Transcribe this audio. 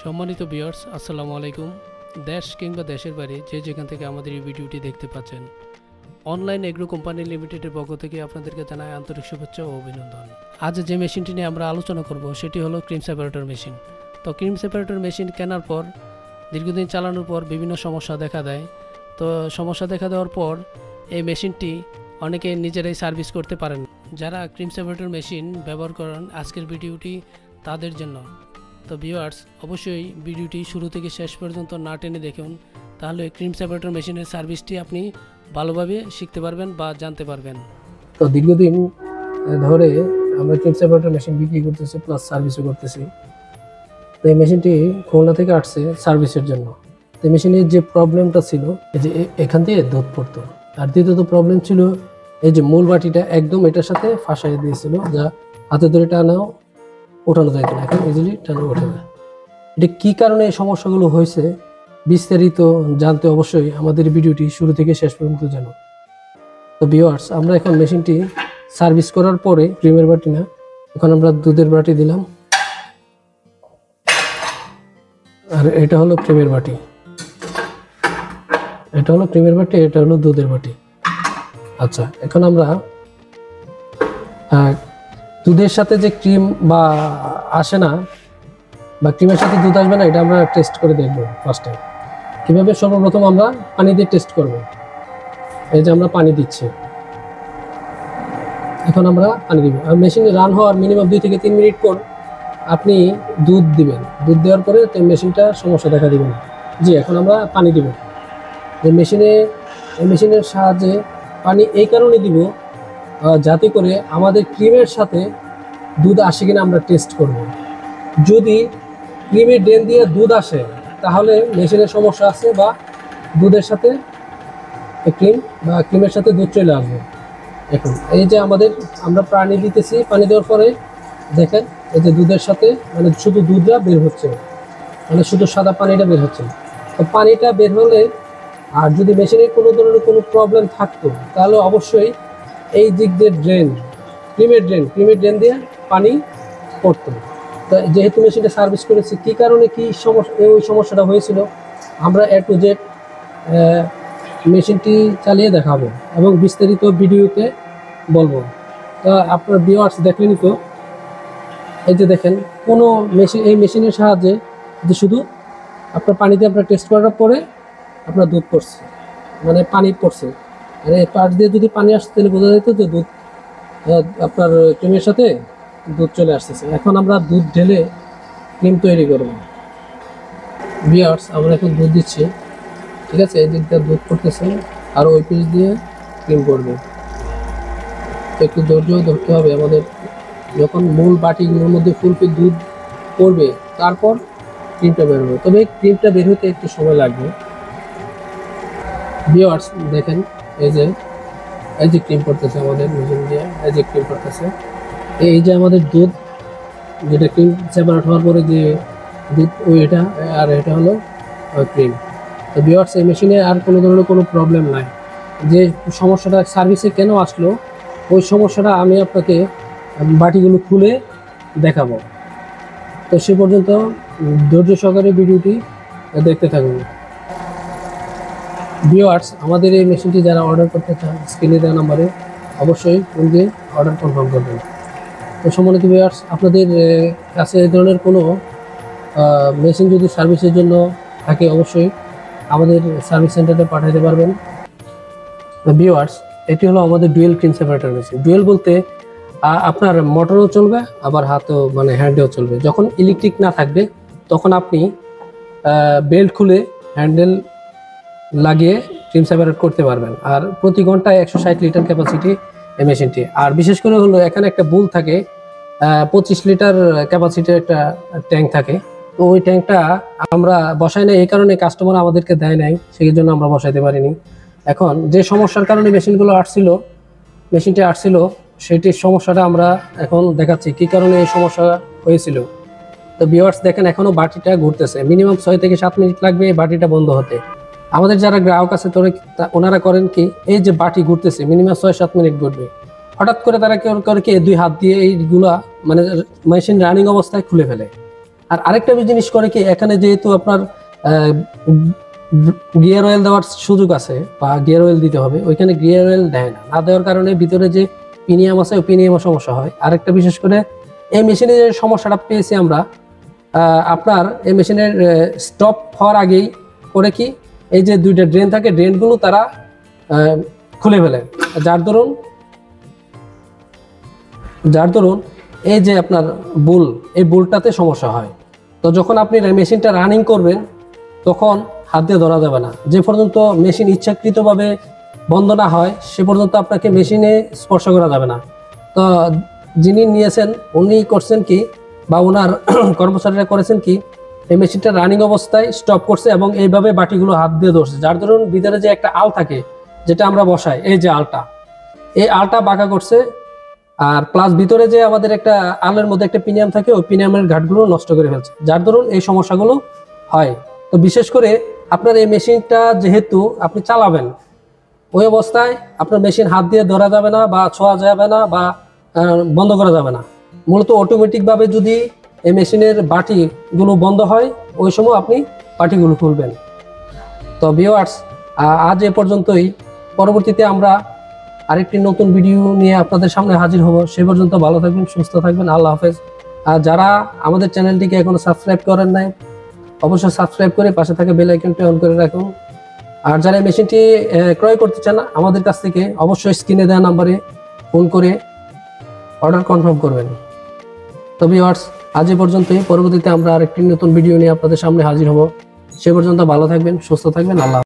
সম্মানিত ভিউয়ার্স, আসসালামু আলাইকুম। দেশ কিংবা দেশের বাইরে যে যেখান থেকে আমাদের এই ভিডিওটি দেখতে পাচ্ছেন, অনলাইন এগ্রো কোম্পানি লিমিটেডের পক্ষ থেকে আপনাদেরকে জানাই আন্তরিক শুভেচ্ছা ও অভিনন্দন। আজ যে মেশিনটি নিয়ে আমরা আলোচনা করব সেটি হলো ক্রিম সেপারেটর মেশিন। তো ক্রিম সেপারেটর মেশিন কেনার পর দীর্ঘদিন চালানোর পর বিভিন্ন সমস্যা দেখা দেয়। তো সমস্যা দেখা দেওয়ার পর এই মেশিনটি অনেকে নিজেরাই সার্ভিস করতে পারেন। যারা ক্রিম সেপারেটর মেশিন ব্যবহার করেন, আজকের ভিডিওটি তাদের জন্য। তো ভিউয়ার্স, অবশ্যই ভিডিওটি শুরু থেকে শেষ পর্যন্ত না টেনে দেখুন, তাহলে ক্রিম সেপারেটর মেশিনের সার্ভিসটি আপনি ভালোভাবে শিখতে পারবেন বা জানতে পারবেন। তো দীর্ঘদিন ধরে আমরা ক্রিম সেপারেটর মেশিন বিক্রি করতেছি, প্লাস সার্ভিসও করতেছি। তো এই মেশিনটি খুলনা থেকে আসছে সার্ভিসের জন্য। তো মেশিনের যে প্রবলেমটা ছিল, এই যে এখান থেকে দুধ পড়তো, আর দ্বিতীয়ত প্রবলেম ছিল এই যে মূল বাটিটা একদম এটার সাথে ফাঁসাই দিয়েছিল, যা হাতে ধরে টানাও ওঠানো যায় না, এখন ইজিলি টানা ওঠে না। এটা কী কারণে এই সমস্যাগুলো হয়েছে বিস্তারিত জানতে অবশ্যই আমাদের ভিডিওটি শুরু থেকে শেষ পর্যন্ত জানো। তো ভিউয়ার্স, আমরা এখন মেশিনটি সার্ভিস করার পরে, ক্রিমের বাটি না, এখন আমরা দুধের বাটি দিলাম, আর এটা হলো ক্রিমের বাটি, এটা হলো ক্রিমের বাটি, এটা হলো দুধের বাটি। আচ্ছা, এখন আমরা দুধের সাথে যে ক্রিম বা আসে না, বা ক্রিমের সাথে দুধ আসবে না, এটা আমরা টেস্ট করে দেখব ফার্স্ট টাইম। কীভাবে? সর্বপ্রথম আমরা পানি দিয়ে টেস্ট করব। এই যে আমরা পানি দিচ্ছি, এখন আমরা পানি দিব। আর মেশিনে রান হওয়ার মিনিমাম 2 থেকে 3 মিনিট পর আপনি দুধ দিবেন। দুধ দেওয়ার পরে মেশিনটা সমস্যা দেখা দিবে না। জি, এখন আমরা পানি দিব। যে মেশিনের সাহায্যে পানি এই কারণে দিব যাতে করে আমাদের ক্রিমের সাথে দুধ আসে কিনা আমরা টেস্ট করব। যদি ক্রিমের ড্রেন দিয়ে দুধ আসে তাহলে মেশিনের সমস্যা আছে, বা দুধের সাথে ক্রিমের সাথে দুধ চলে আসবে। এখন এই যে আমরা পানি দিতেছি, পানি দেওয়ার পরে দেখেন এই যে দুধের সাথে মানে শুধু দুধটা বের হচ্ছে, মানে শুধু সাদা পানিটা বের হচ্ছে। তো পানিটা বের হলে, আর যদি মেশিনের কোনো ধরনের কোনো প্রবলেম থাকতো, তাহলে অবশ্যই এই দিক দিয়ে ক্রিমের ড্রেন দিয়ে পানি পড়তো। তো যেহেতু মেশিনটা সার্ভিস করেছি, কী কারণে কী সমস্যা ওই সমস্যাটা হয়েছিল আমরা A to Z মেশিনটি চালিয়ে দেখাবো এবং বিস্তারিত ভিডিওতে বলবো। তো আপনার ভিউয়ার্স দেখলেনই তো, এই যে দেখেন কোনো এই মেশিনের সাহায্যে যে শুধু আপনার পানিতে আপনার টেস্ট করার পরে আপনার দুধ পড়ছে, মানে পানি পড়ছে, আর এই পাশ দিয়ে যদি পানি আসছে তাহলে বোঝা যেত যে দুধ আপনার ক্রিমের সাথে দুধ চলে আসতেছে। এখন আমরা দুধ ঢেলে ক্রিম তৈরি করব। ভিউয়ার্স, আমরা এখন দুধ দিচ্ছি, ঠিক আছে? এই দিকটা দুধ পড়তেছে, আর ওই পিস দিয়ে ক্রিম করবে। একটু ধৈর্য ধরতে হবে আমাদের। যখন মূল বাটিগুলোর মধ্যে ফুলফিল দুধ পড়বে, তারপর ক্রিমটা বের হবে। তবে ক্রিমটা বের হতে একটু সময় লাগবে। ভিউয়ার্স দেখেন, এই যে ক্রিম পড়তেছে আমাদের মেশিন দিয়ে, এই যে ক্রিম পড়তেছে। এই যে আমাদের দুধ, যেটা ক্রিম সেপারেট হওয়ার পরে যে দুধ, এটা আর এটা হলো ক্রিম। তো ভিউয়ার্স, এই মেশিনে আর কোনো ধরনের কোনো প্রবলেম নাই। যে সমস্যাটা সার্ভিসে কেন আসলো, ওই সমস্যাটা আমি আপনাকে বাটিগুলো খুলে দেখাবো। তো সে পর্যন্ত ধৈর্য সহকারে ভিডিওটি দেখতে থাকুন। ভিউয়ার্স, আমাদের এই মেশিনটি যারা অর্ডার করতে চান, স্ক্রিনে দেওয়া নাম্বারে অবশ্যই ফোন দিয়ে অর্ডার কনফার্ম করবেন। তো সম্মানিত ভিউয়ার্স, আপনাদের কাছে এই ধরনের কোনো মেশিন যদি সার্ভিসের জন্য থাকে, অবশ্যই আমাদের সার্ভিস সেন্টারে পাঠাতে পারবেন। ভিউয়ার্স, এটি হলো আমাদের dual cream separator machine. Dual বলতে আপনার মোটরও চলবে, আবার হাতও মানে হ্যান্ডেও চলবে। যখন ইলেকট্রিক না থাকবে তখন আপনি বেল্ট খুলে হ্যান্ডেল লাগিয়ে ক্রিম সেপারেট করতে পারবেন। আর প্রতি ঘন্টায় 160 লিটার ক্যাপাসিটি এই মেশিনটি। আর বিশেষ করে হলো এখানে একটা বুল থাকে, 25 লিটার ক্যাপাসিটির একটা ট্যাঙ্ক থাকে। তো ওই ট্যাঙ্কটা আমরা বসাই না, এই কারণে কাস্টমার আমাদেরকে দেয় নাই, সেই জন্য আমরা বসাইতে পারিনি। এখন যে সমস্যার কারণে মেশিনটি আসছিল, সেটির সমস্যাটা আমরা এখন দেখাচ্ছি কী কারণে এই সমস্যা হয়েছিল। তো ভিউয়ার্স দেখেন, এখনও বাটিটা ঘুরতেছে, মিনিমাম 6 থেকে 7 মিনিট লাগবে এই বাটিটা বন্ধ হতে। আমাদের যারা গ্রাহক আছে ওনারা করেন কি, এই যে বাটি ঘুরতেছে মিনিমাম 6-7 মিনিট ঘুরবে, হঠাৎ করে তারা কেউ করে কি 2 হাত দিয়ে এইগুলা মানে মেশিন রানিং অবস্থায় খুলে ফেলে। আর আরেকটা জিনিস করে কি, এখানে যেহেতু আপনার গিয়ার অয়েল দেওয়ার সুযোগ আছে বা গিয়ার অয়েল দিতে হবে, ওইখানে গিয়ার অয়েল দেয় না, না দেওয়ার কারণে ভিতরে যে পিনিয়াম আছে ওই পিনিয়ামের সমস্যা হয়। আরেকটা বিশেষ করে এই মেশিনে যে সমস্যাটা পেয়েছি আমরা, আপনার এই মেশিনের স্টপ হওয়ার আগেই করে কি, এই যে দুইটা ড্রেন থাকে, ড্রেনগুলো তারা খুলে ফেলে, যার দরুন এই যে আপনার বুল, এই বুলটাতে সমস্যা হয়। তো যখন আপনি মেশিনটা রানিং করবেন তখন হাত দিয়ে ধরা যাবে না, যে পর্যন্ত মেশিন ইচ্ছাকৃতভাবে বন্ধ না হয় সে পর্যন্ত আপনাকে মেশিনে স্পর্শ করা যাবে না। তো যিনি নিয়েছেন উনি করছেন কি, বা ওনার কর্মচারীরা করেছেন কি, এই মেশিনটা রানিং অবস্থায় স্টপ করছে এবং এইভাবে বাটিগুলো হাত দিয়ে ধরছে, যার ধরুন ভিতরে যে একটা আল থাকে যেটা আমরা বসাই, এই যে আলটা, এই আলটা বাঁকা করছে, আর প্লাস ভিতরে যে আমাদের একটা আলের মধ্যে একটা পিনিয়াম থাকে, ওই পিনিয়ামের ঘাটগুলো নষ্ট করে ফেলছে, যার ধরুন এই সমস্যাগুলো হয়। তো বিশেষ করে আপনার এই মেশিনটা যেহেতু আপনি চালাবেন, ওই অবস্থায় আপনার মেশিন হাত দিয়ে ধরা যাবে না বা ছোঁয়া যাবে না বা বন্ধ করা যাবে না। মূলত অটোমেটিকভাবে যদি এই মেশিনের বাটিগুলো বন্ধ হয়, ওই সময় আপনি বাটিগুলো খুলবেন। তো ভিউয়ার্স, আজ এ পর্যন্তই। পরবর্তীতে আমরা আরেকটি নতুন ভিডিও নিয়ে আপনাদের সামনে হাজির হব। সে পর্যন্ত ভালো থাকবেন, সুস্থ থাকবেন। আল্লাহ হাফেজ। আর যারা আমাদের চ্যানেলটিকে এখনো সাবস্ক্রাইব করেন নাই, অবশ্যই সাবস্ক্রাইব করে পাশে থাকা বেল আইকনটি অন করে রাখুন। আর যারা এই মেশিনটি ক্রয় করতে চান আমাদের কাছ থেকে, অবশ্যই স্ক্রিনে দেওয়া নাম্বারে ফোন করে অর্ডার কনফার্ম করবেন। তো ভিউয়ার্স, আজ এ পর্যন্তই। পরবর্তীতে আমরা আরেকটি নতুন ভিডিও নিয়ে আপনাদের সামনে হাজির হব। সে পর্যন্ত ভালো থাকবেন, সুস্থ থাকবেন। আল্লাহ।